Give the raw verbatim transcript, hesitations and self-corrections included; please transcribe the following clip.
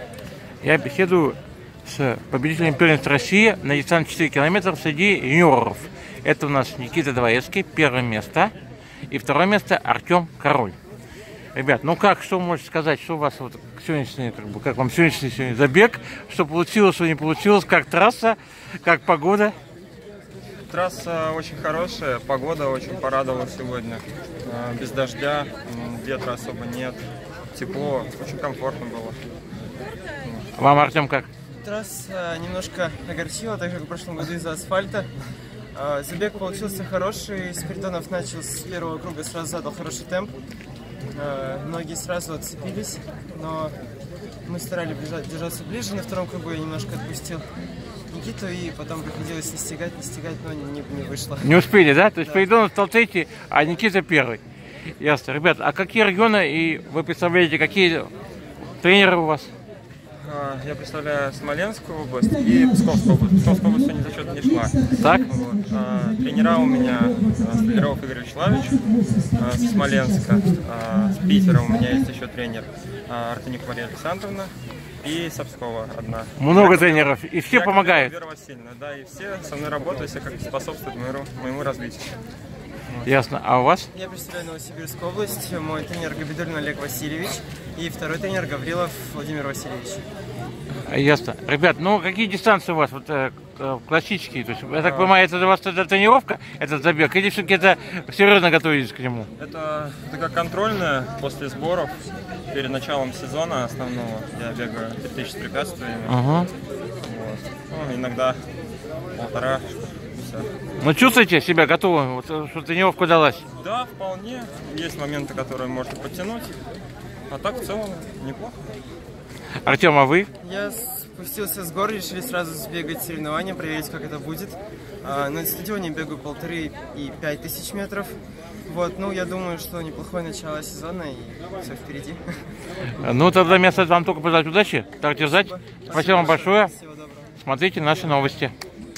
Я беседую с победителем первенства России на дистанции четыре километра среди юниоров. Это у нас Никита Дворецкий, первое место. И второе место Артем Король. Ребят, ну как, что можете сказать, что у вас вот сегодняшний, как бы, как вам сегодняшний сегодня забег, что получилось, что не получилось, как трасса, как погода? Трасса очень хорошая, погода очень порадовала сегодня. Без дождя, ветра особо нет, тепло, очень комфортно было. Вам, Артем, как? Трасса немножко огорчила, так же, как в прошлом году из-за асфальта. Забег получился хороший, Спиридонов начал с первого круга, сразу задал хороший темп. Многие сразу отцепились, но мы старались держаться ближе. На втором кругу я немножко отпустил Никиту, и потом приходилось настигать, настигать, но не, не вышло. Не успели, да? То есть да. Спиридонов стал третий, а Никита первый. Ясно. Ребят, а какие регионы, и вы представляете, какие тренеры у вас? Я представляю Смоленскую область и Псковскую область. Псковская область сегодня за счет не шла. Так? Вот. А, тренера у меня Столяров Игорь Вячеславович а, с Смоленска. А, с Питера у меня есть еще тренер а, Артенюк Мария Александровна и Сапскова одна. Много я, тренеров, и все я, помогают. Вера Васильевна, да, и все со мной работают, все как способствуют моему, моему развитию. Ясно. А у вас? Я представляю Новосибирскую область. Мой тренер Габидулин Олег Васильевич и второй тренер Гаврилов Владимир Васильевич. Ясно. Ребят, ну какие дистанции у вас вот э, классические? То есть, я так понимаю, это для вас это тренировка, этот забег, или все-таки это серьезно готовитесь к нему? Это такая контрольная после сборов. Перед началом сезона основного я бегаю три тысячи с препятствиями. Ага. Вот. Ну, иногда полтора. Все. Ну чувствуете себя готовым, вот, что тренировка удалась? Да, вполне. Есть моменты, которые можно подтянуть. А так в целом неплохо. Артем, а вы? Я спустился с гор, решили сразу сбегать соревнования, проверить, как это будет. На стадионе бегаю полторы и пять тысяч метров. Вот, ну, я думаю, что неплохое начало сезона и все впереди. Ну, тогда место вам только пожелать удачи. Так держать. Спасибо, Спасибо вам большое. Всего доброго. Смотрите наши новости.